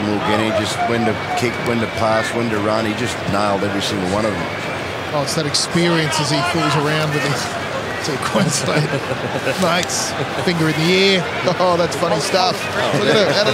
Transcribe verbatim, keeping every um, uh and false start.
Papua New Guinea, just when to kick, when to pass, when to run. He just nailed every single one of them. Oh, it's that experience as he fools around with his two Queensland mates. Finger in the air. Oh, that's funny stuff. Look at it.